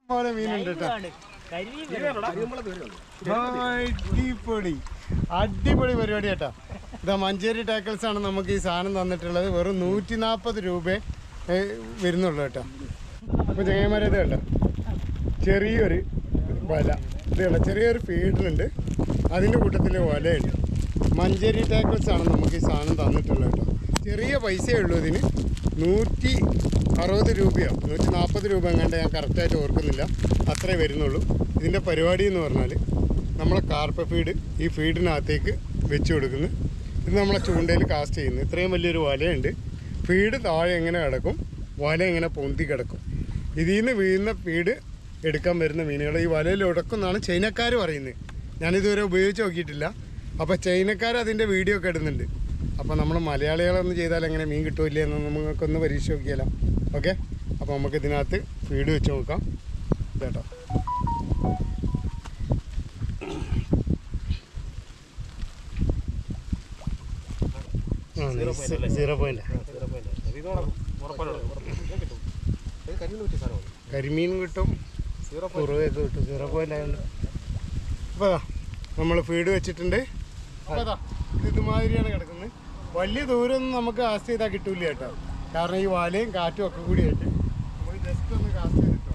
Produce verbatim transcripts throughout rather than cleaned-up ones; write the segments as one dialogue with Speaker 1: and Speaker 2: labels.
Speaker 1: മീനുണ്ട് കേട്ടോ. അടിപൊളി അടിപൊളി പരിപാടി കേട്ടോ. ഇതാ മഞ്ചേരി ടാക്കിൾസ് ആണ് നമുക്ക് ഈ സാധനം തന്നിട്ടുള്ളത്. വെറും നൂറ്റി നാൽപ്പത് രൂപ വരുന്നുള്ളൂ കേട്ടോ. അപ്പോൾ ചങ്ങന്മാരെ ഇത് കേട്ടോ, ചെറിയൊരു വല ഇത് കേട്ടോ, ചെറിയൊരു ഫീഡറുണ്ട്, അതിൻ്റെ കൂട്ടത്തിൽ വലയുണ്ട്. മഞ്ചേരി ടാക്കിൾസ് ആണ് നമുക്ക് ഈ സാധനം തന്നിട്ടുള്ളത് കേട്ടോ. ചെറിയ പൈസയേ ഉള്ളൂ ഇതിന്. നൂറ്റി അറുപത് രൂപയോ നൂറ്റി നാൽപ്പത് രൂപ എങ്ങാണ്ട്, ഞാൻ കറക്റ്റായിട്ട് ഓർക്കുന്നില്ല, അത്രേ വരുന്നുള്ളൂ. ഇതിൻ്റെ പരിപാടി എന്ന് പറഞ്ഞാൽ നമ്മളെ കാർപ്പ ഫീഡ് ഈ ഫീഡിനകത്തേക്ക് വെച്ച് കൊടുക്കുന്നു. ഇത് നമ്മളെ ചൂണ്ടയിൽ കാസ്റ്റ് ചെയ്യുന്നു. ഇത്രയും വലിയൊരു വലയുണ്ട്. ഫീഡ് താഴെ എങ്ങനെ കിടക്കും, വല എങ്ങനെ പൊന്തി കിടക്കും. ഇതിൽ നിന്ന് വീഴുന്ന ഫീഡ് എടുക്കാൻ വരുന്ന മീനുകൾ ഈ വലയിൽ ഉടക്കുമെന്നാണ് ചൈനക്കാർ പറയുന്നത്. ഞാനിതുവരെ ഉപയോഗിച്ച് നോക്കിയിട്ടില്ല. അപ്പോൾ ചൈനക്കാർ അതിൻ്റെ വീഡിയോ ഒക്കെ ഇടുന്നുണ്ട്. അപ്പോൾ നമ്മൾ മലയാളികളൊന്നും ചെയ്താൽ എങ്ങനെ മീൻ കിട്ടില്ല എന്ന് നമുക്കൊന്ന് പരീക്ഷ നോക്കിയാലോ. ഓക്കെ, അപ്പോൾ നമുക്ക് ഇതിനകത്ത് ഫീഡ് വെച്ച് നോക്കാം കേട്ടോ. സീറോ പോയിന്റ് കരിമീൻ കിട്ടും, കുറവൊക്കെ കിട്ടും. സീറോ പോയിന്റ് ആയതുകൊണ്ട് അപ്പോൾ അതാ നമ്മൾ ഫീഡ് വെച്ചിട്ടുണ്ട്. അപ്പോൾ അതാ ഇതുമാതിരിയാണ് കിടക്കുന്നത്. വലിയ ദൂരമൊന്നും നമുക്ക് കാസ്റ്റ് ചെയ്താൽ കിട്ടില്ല കേട്ടോ. കാരണം ഈ വലയും കാറ്റും ഒക്കെ കൂടിയായിട്ട് നമ്മൾ ജസ്റ്റ് ഒന്ന് കാസ്റ്റ് ചെയ്തിട്ടോ.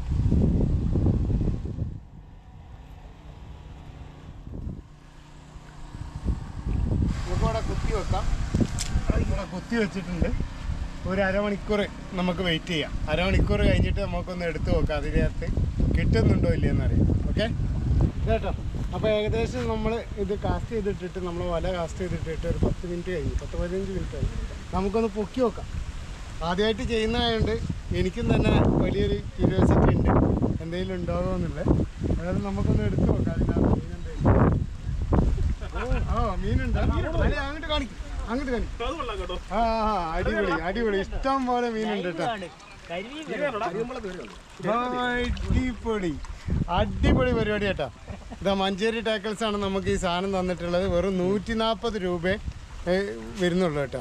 Speaker 1: നമുക്കിവിടെ കുത്തി വെക്കാം. ഇവിടെ കുത്തി വെച്ചിട്ടുണ്ട്. ഒരു അരമണിക്കൂർ നമുക്ക് വെയിറ്റ് ചെയ്യാം. അരമണിക്കൂർ കഴിഞ്ഞിട്ട് നമുക്കൊന്ന് എടുത്ത് നോക്കാം അതിനകത്ത് കിട്ടുന്നുണ്ടോ ഇല്ലയെന്നറിയാം. ഓക്കെ കേട്ടോ. അപ്പോൾ ഏകദേശം നമ്മൾ ഇത് കാസ്റ്റ് ചെയ്തിട്ടിട്ട് നമ്മൾ വല കാസ്റ്റ് ചെയ്തിട്ടിട്ട് ഒരു പത്ത് മിനിറ്റ് കഴിഞ്ഞു, പത്ത് പതിനഞ്ച് മിനിറ്റ് കഴിഞ്ഞു. നമുക്കൊന്ന് പൊക്കി നോക്കാം. ആദ്യമായിട്ട് ചെയ്യുന്നതായതുകൊണ്ട് എനിക്കും തന്നെ വലിയൊരു ക്യൂരിയോസിറ്റി ഉണ്ട്, എന്തെങ്കിലും ഉണ്ടാകുമോ എന്നുള്ളത്. അതായത് നമുക്കൊന്ന് എടുത്ത് നോക്കാം അതിനകത്ത് മീനുണ്ടെങ്കിൽ. ആ മീനുണ്ട്, അങ്ങോട്ട് കാണിക്കും, അങ്ങോട്ട് കാണിക്കും. ആ ആ അടിപൊളി അടിപൊളി ഇഷ്ടം പോലെ മീനുണ്ട് കേട്ടോ. അടിപൊളി അടിപൊളി പരിപാടി കേട്ടോ. ഇതാ മഞ്ചേരി ടാക്കിൾസ് ആണ് നമുക്ക് ഈ സാധനം തന്നിട്ടുള്ളത്. വെറും നൂറ്റി നാൽപ്പത് രൂപ വരുന്നുള്ളൂ കേട്ടോ.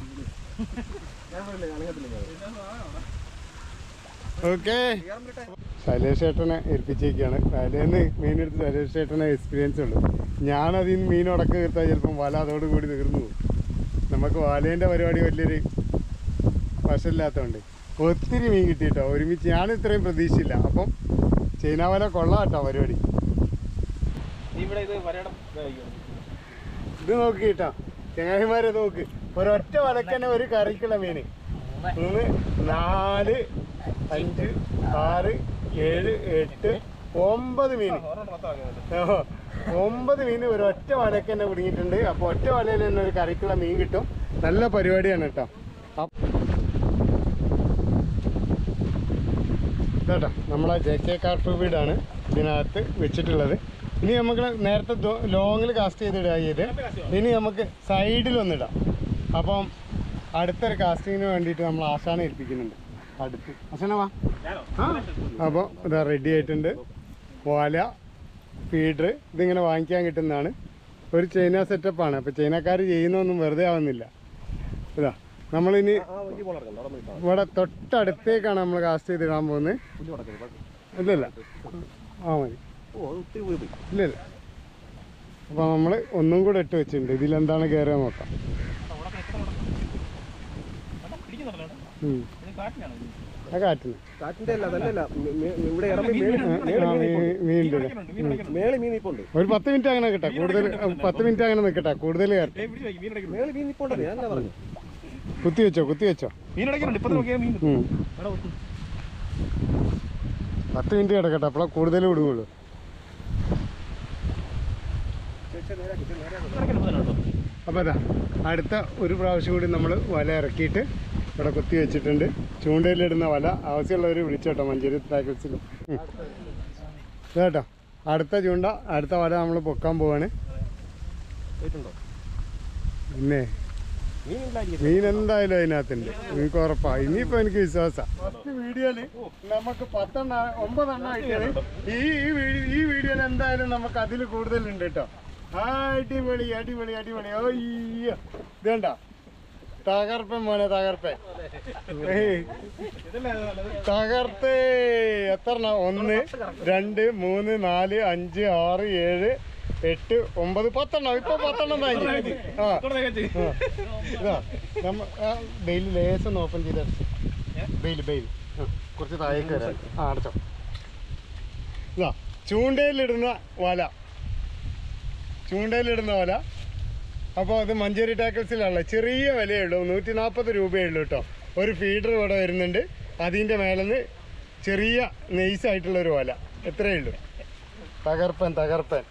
Speaker 1: ഓക്കെ, ശൈലേഷ് ചേട്ടനെ ഏൽപ്പിച്ചേക്കാണ്. വലയെന്ന് മീനെടുത്ത് ശൈലേഷ് ചേട്ടനെ എക്സ്പീരിയൻസ് ഉള്ളൂ. ഞാനതിൽ നിന്ന് മീൻ ഉടക്ക് തീർത്താൽ ചിലപ്പം വല അതോടുകൂടി തീർന്നു പോകും. നമുക്ക് വലേൻ്റെ പരിപാടി വലിയൊരു വശമില്ലാത്തതുകൊണ്ട് ഒത്തിരി മീൻ കിട്ടിയിട്ടോ ഒരുമിച്ച്. ഞാൻ ഇത്രയും പ്രതീക്ഷയില്ല. അപ്പം ചൈന വല കൊള്ളാം കേട്ടോ പരിപാടി. ഇത് നോക്കി കേട്ടോ ചങ്ങായിമാരെ, നോക്ക്, ഒരൊറ്റ വലക്ക് തന്നെ ഒരു കറിക്കുള്ള മീന്. മൂന്ന് നാല് അഞ്ച് ആറ് ഏഴ് എട്ട് ഒമ്പത് മീൻ, ഒമ്പത് മീൻ ഒരു ഒറ്റ വലക്ക് തന്നെ കുടുങ്ങിയിട്ടുണ്ട്. അപ്പോൾ ഒറ്റ വലയിൽ തന്നെ ഒരു കറിക്കുള്ള മീൻ കിട്ടും. നല്ല പരിപാടിയാണ് കേട്ടോ. കേട്ടോ നമ്മളെ ജെ കെ കാർപ്പ് വീടാണ് ഇതിനകത്ത് വെച്ചിട്ടുള്ളത്. ഇനി നമുക്ക് നേരത്തെ ലോങ്ങിൽ കാസ്റ്റ് ചെയ്തിടുക ചെയ്ത് ഇനി നമുക്ക് സൈഡിലൊന്നിടാം. അപ്പം അടുത്തൊരു കാസ്റ്റിങ്ങിന് വേണ്ടിയിട്ട് നമ്മൾ ആശാനെ ഏൽപ്പിക്കുന്നുണ്ട്. അടുത്ത് ആശാന വാ. ആ അപ്പോൾ ഇതാ റെഡി ആയിട്ടുണ്ട്. വല, ഫീഡർ ഇതിങ്ങനെ വാങ്ങിക്കാൻ കിട്ടുന്നതാണ്. ഒരു ചൈന സെറ്റപ്പാണ്. അപ്പോൾ ചൈനക്കാർ ചെയ്യുന്നൊന്നും വെറുതെ ആവുന്നില്ല. ഇതാ നമ്മളിനി ഇവിടെ തൊട്ടടുത്തേക്കാണ് നമ്മൾ കാസ്റ്റ് ചെയ്തിടാൻ പോകുന്നത്. ഇല്ലല്ല ആ മതി, ഇല്ല ഇല്ല. അപ്പോൾ നമ്മൾ ഒന്നും കൂടെ ഇട്ട് വെച്ചിട്ടുണ്ട്. ഇതിലെന്താണ് കയറുക നോക്കാം. ആ കാറ്റിന് ഒരു പത്ത് മിനിറ്റ് അങ്ങനെ കിട്ടാ, കൂടുതൽ പത്ത് മിനിറ്റ് അങ്ങനെ നിൽക്കട്ടെ, കൂടുതൽ കയറട്ടെ. കുത്തി വെച്ചോ കുത്തി വെച്ചോ പത്ത് മിനിറ്റ് കിടക്കട്ടെ, അപ്പോഴാ കൂടുതൽ വിടുകയുള്ളൂ. അപ്പോൾ അതാ അടുത്ത ഒരു പ്രാവശ്യം കൂടി നമ്മൾ വല ഇറക്കിയിട്ട് ഇവിടെ കുത്തി വെച്ചിട്ടുണ്ട്. ചൂണ്ടയിലിടുന്ന വല ആവശ്യമുള്ളവർ വിളിച്ചോട്ടോ മഞ്ചേരി ടാക്കിൾസിൽ. കേട്ടോ അടുത്ത ചൂണ്ട അടുത്ത വല നമ്മൾ പൊക്കാൻ പോവാണ്. പിന്നെ മീൻ എന്തായാലും അതിനകത്തുണ്ട്, എനിക്ക് ഉറപ്പാ. ഇനിയിപ്പോൾ എനിക്ക് വിശ്വാസമാണ്. ഫസ്റ്റ് വീഡിയോയില് നമുക്ക് പത്തെണ്ണ ഒമ്പതെണ്ണ ആയിട്ടാണ്. ഈ ഈ വീഡിയോയിൽ എന്തായാലും നമുക്ക് അതിൽ കൂടുതലുണ്ട് കേട്ടോ. അടിപൊളി അടിപൊളി അടിപൊളി. ഓയ്യോ ഇത് കണ്ടോ, തകർപ്പൻ മോനെ തകർപ്പൻ തകർത്ത് എത്ര ഒന്ന് രണ്ട് മൂന്ന് നാല് അഞ്ച് ആറ് ഏഴ് എട്ട് ഒമ്പത് പത്തെണ്ണം ഇപ്പൊ പത്തെണ്ണം കഴിഞ്ഞു. ആ ഇതാ നമ്മ ബെയിൽ ലേസം ഓപ്പൺ ചെയ്ത ബെയിൽ ബെയിൽ കുറച്ച് താഴേക്ക് വരാം. ആ അടച്ചോ. ഇതാ ചൂണ്ടയിലിടുന്ന വല ചൂണ്ടയിലിടുന്ന വല അപ്പോൾ അത് മഞ്ചേരി ടാക്കിൾസിലുള്ള ചെറിയ വിലയേ ഉള്ളൂ. നൂറ്റി നാൽപ്പത് രൂപയേ ഉള്ളൂ കേട്ടോ. ഒരു ഫീഡർ ഇവിടെ വരുന്നുണ്ട്. അതിൻ്റെ മേലെന്ന് ചെറിയ നെയ്സായിട്ടുള്ളൊരു വല. എത്രയേ ഉള്ളൂ. തകർപ്പൻ തകർപ്പൻ.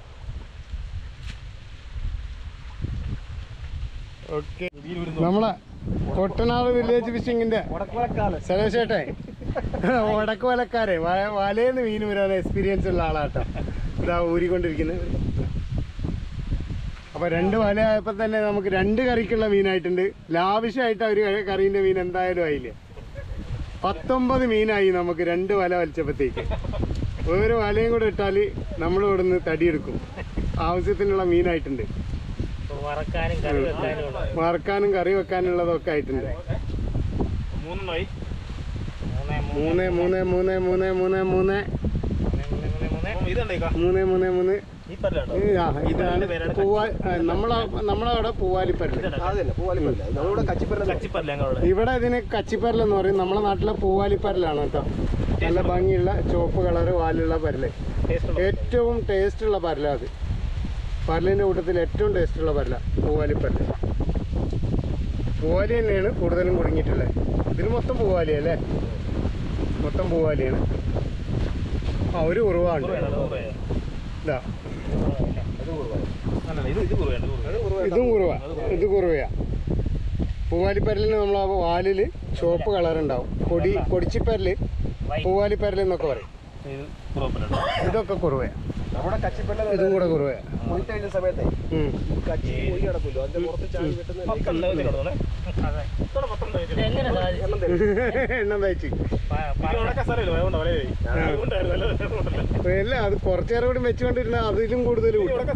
Speaker 1: ഓക്കെ നമ്മളെ കൊട്ടനാട് വില്ലേജ് ഫിഷിങ്ങിൻ്റെ സലോഷേട്ടെ വടക്ക് വലക്കാരെ വലയെന്ന് മീൻ വരാൻ എക്സ്പീരിയൻസ് ഉള്ള ആളാട്ടോ. ഇതാ ഊരിക്കൊണ്ടിരിക്കുന്നത്. അപ്പോൾ രണ്ട് വല ആയപ്പോൾ തന്നെ നമുക്ക് രണ്ട് കറിക്കുള്ള മീനായിട്ടുണ്ട്. ലാവിഷായിട്ട് ഒരു കറീൻ്റെ മീൻ എന്തായാലും ആയില്ലേ. പത്തൊമ്പത് മീനായി നമുക്ക് രണ്ട് വല വലിച്ചപ്പോഴത്തേക്ക്. ഓരോ വലയും കൂടെ ഇട്ടാൽ നമ്മൾ ഇവിടെ നിന്ന് തടിയെടുക്കും. ആവശ്യത്തിനുള്ള മീനായിട്ടുണ്ട്. വറക്കാനും കറി വെക്കാനുള്ളതൊക്കെ ആയിട്ടുണ്ട്. മൂന്ന് മൂന്ന് മൂന്ന് മൂന്ന് മൂന്ന് മൂന്ന് മൂന്ന് മൂന്ന് മൂന്ന് ഇതാണ് പൂവാ നമ്മളെ നമ്മളവിടെ പൂവാലിപ്പരല്. ഇവിടെ ഇതിന് കച്ചിപ്പരലെന്ന് പറയും. നമ്മളെ നാട്ടിലെ പൂവാലിപ്പരലാണ് കേട്ടോ. നല്ല ഭംഗിയുള്ള ചുവപ്പ് കളറ് വാലുള്ള പരല്. ഏറ്റവും ടേസ്റ്റുള്ള പരല അത്. പരലിൻ്റെ കൂട്ടത്തിൽ ഏറ്റവും ടേസ്റ്റുള്ള പരല പൂവാലിപ്പരല്. പൂവാലി തന്നെയാണ് കൂടുതലും കുടുങ്ങിയിട്ടുള്ളത്. ഇതിന് മൊത്തം പൂവാലിയല്ലേ. മൊത്തം പൂവാലിയാണ്. ആ ഒരു കുറവാണ്. ഇതാ ഇതും കുറവാ. ഇത് കുറവയാ. പൂവാലിപ്പരലിന് നമ്മൾ ആ വാലിൽ ചുവപ്പ് കളറുണ്ടാവും. കൊടി കൊടിച്ചിപ്പരല് പൂവാലിപ്പരൽ എന്നൊക്കെ പറയും. ഇതൊക്കെ കുറവയാ. ഇതും കൂടെ കുറവയാ. എണ്ണം തയ്ച്ച് അല്ല അത് കുറച്ചേരം കൂടി വെച്ചുകൊണ്ടിരുന്ന അതിലും കൂടുതൽ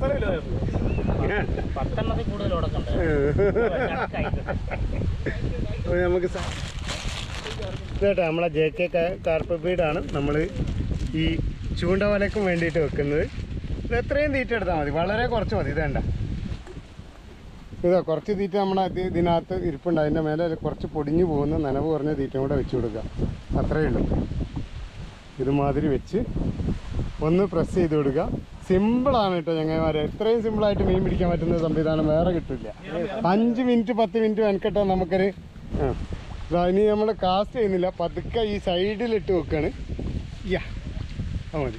Speaker 1: നമുക്ക് ഇതേട്ടാ നമ്മളെ ജെ കെ കാർപ്പ് ഫീഡാണ് നമ്മൾ ഈ ചൂണ്ടവലക്കും വേണ്ടിയിട്ട് വെക്കുന്നത്. ഇത് എത്രയും തീറ്റ എടുത്താൽ മതി. വളരെ കുറച്ച് മതി. ഇതേണ്ട ഇതാ കുറച്ച് തീറ്റ നമ്മുടെ ഇതിനകത്ത് ഇരിപ്പുണ്ട്. അതിൻ്റെ മേലെ കുറച്ച് പൊടിഞ്ഞു പോകുന്ന നനവ് കുറഞ്ഞ തീറ്റ കൂടെ വെച്ച് കൊടുക്കുക. അത്രയേ ഉള്ളൂ. ഇതുമാതിരി വെച്ച് ഒന്ന് പ്രസ് ചെയ്ത് കൊടുക്കുക. സിമ്പിളാണ് കേട്ടോ ചങ്ങായിമാരെ. ഇത്രയും സിമ്പിളായിട്ട് മീൻ പിടിക്കാൻ പറ്റുന്ന സംവിധാനം വേറെ കിട്ടില്ല. അഞ്ച് മിനിറ്റ് പത്ത് മിനിറ്റ് മെനക്കെട്ടാൽ നമുക്കൊരു ആ ഇനി നമ്മൾ കാസ്റ്റ് ചെയ്യുന്നില്ല. പതുക്കെ ഈ സൈഡിലിട്ട് വെക്കുകയാണ്. യാ ആ മതി.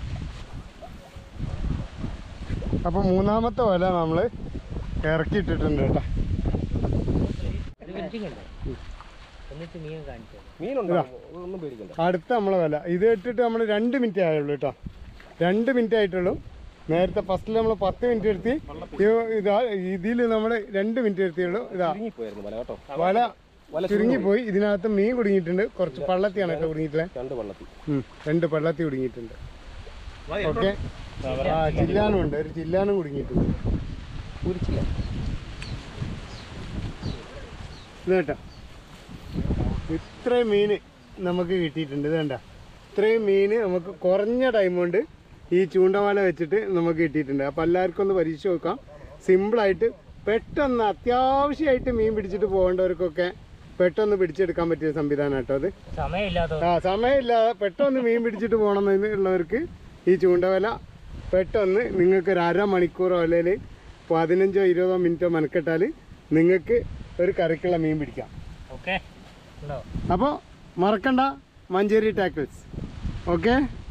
Speaker 1: അപ്പോൾ മൂന്നാമത്തെ വല നമ്മൾ ഇറക്കിയിട്ടിട്ടുണ്ട് കേട്ടോ. അടുത്ത നമ്മളെ വല ഇത് ഇട്ടിട്ട് നമ്മൾ രണ്ട് മിനിറ്റ് ആയുള്ളൂ കേട്ടോ. രണ്ട് മിനിറ്റ് ആയിട്ടുള്ളൂ. നേരത്തെ ഫസ്റ്റിൽ നമ്മൾ പത്ത് മിനിറ്റ് എടുത്തി. ഇതാ ഇതിൽ നമ്മൾ രണ്ട് മിനിറ്റ് എടുത്തിയുള്ളൂ. ഇതാ വല ചുരുങ്ങിപ്പോയി. ഇതിനകത്ത് മീൻ കുടുങ്ങിയിട്ടുണ്ട്. കുറച്ച് പള്ളത്തിയാണ് കേട്ടോ കുടുങ്ങിയിട്ടുള്ളത്. രണ്ട് പള്ളത്തി കുടുങ്ങിയിട്ടുണ്ട്. ഓക്കെ ആ ചില്ലാനും ഉണ്ട്. ഒരു ചില്ലാനും കുടുങ്ങിയിട്ടുണ്ട്. ഇത് കേട്ടോ ഇത്രയും മീൻ നമുക്ക് കിട്ടിയിട്ടുണ്ട്. ഇത് വേണ്ട ഇത്രയും മീൻ നമുക്ക് കുറഞ്ഞ ടൈം കൊണ്ട് ഈ ചൂണ്ടവല വെച്ചിട്ട് നമുക്ക് കിട്ടിയിട്ടുണ്ട്. അപ്പോൾ എല്ലാവർക്കും ഒന്ന് പരീക്ഷ നോക്കാം. സിമ്പിളായിട്ട് പെട്ടെന്ന് അത്യാവശ്യമായിട്ട് മീൻ പിടിച്ചിട്ട് പോകേണ്ടവർക്കൊക്കെ പെട്ടെന്ന് പിടിച്ചെടുക്കാൻ പറ്റിയ സംവിധാനം കേട്ടോ അത്. ആ സമയമില്ലാതെ പെട്ടെന്ന് മീൻ പിടിച്ചിട്ട് പോകണമെന്നുള്ളവർക്ക് ഈ ചൂണ്ടവല പെട്ടെന്ന് നിങ്ങൾക്ക് ഒരു അരമണിക്കൂറോ അല്ലെങ്കിൽ പതിനഞ്ചോ ഇരുപതോ മിനിറ്റോ മെനക്കെട്ടാൽ നിങ്ങൾക്ക് ഒരു കറിക്കുള്ള മീൻ പിടിക്കാം. ഓക്കെ അപ്പോൾ മറക്കണ്ട മഞ്ചേരി ടാക്കിൾസ്. ഓക്കെ.